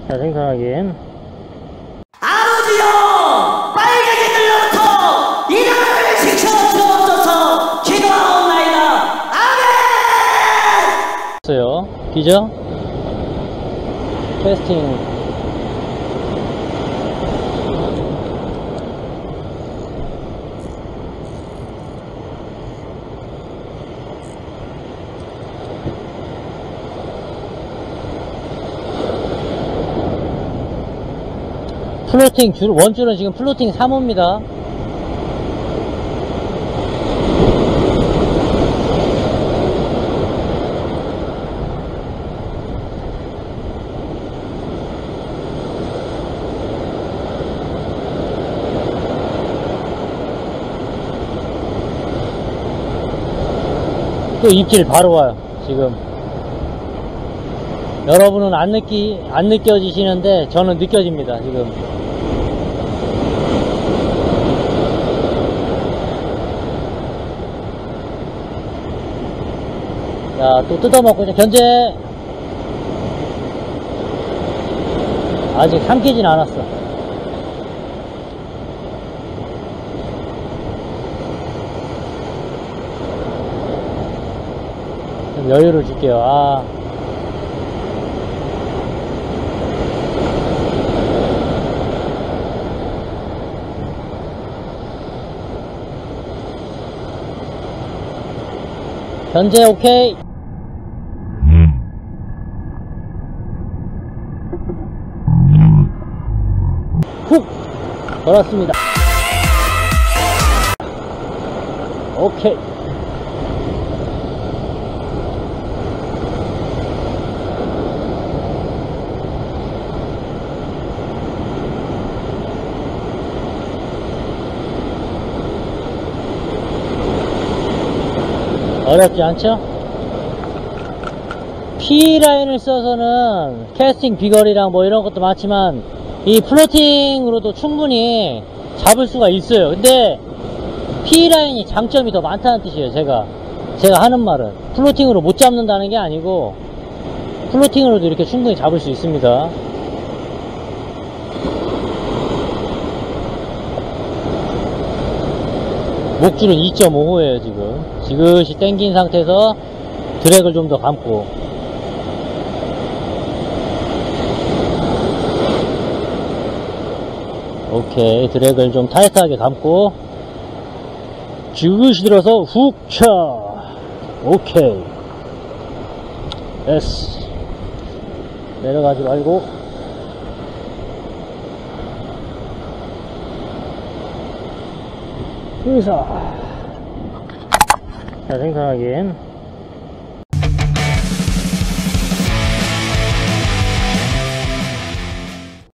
자, 생선 확인. 아버지여, 빨갛게 들려부터 이 나라를 지켜주옵소서. 기도하옵나이다. 아멘. 어요 기죠? 캐스팅. 플로팅 원줄은 지금 플로팅 3호입니다. 또 입질 바로 와요. 지금 여러분은 안 느껴지시는데 저는 느껴집니다. 지금 자, 또 뜯어먹고 이제 견제. 아직 삼키진 않았어. 좀 여유를 줄게요. 견제 오케이. 훅 걸었습니다. 오케이. 어렵지 않죠? P라인을 써서는 캐스팅 비거리랑 뭐 이런 것도 많지만 이 플로팅으로도 충분히 잡을 수가 있어요. 근데 P라인이 장점이 더 많다는 뜻이에요. 제가 하는 말은 플로팅으로 못 잡는다는 게 아니고 플로팅으로도 이렇게 충분히 잡을 수 있습니다. 목줄은 2.5호예요. 지금 지그시 당긴 상태에서 드랙을 좀 더 감고. 오케이, 드랙을 좀 타이트하게 감고 지그시 들어서 훅 차. 오케이, 됐어. 내려가지 말고. 여기서 자, 생선 확인.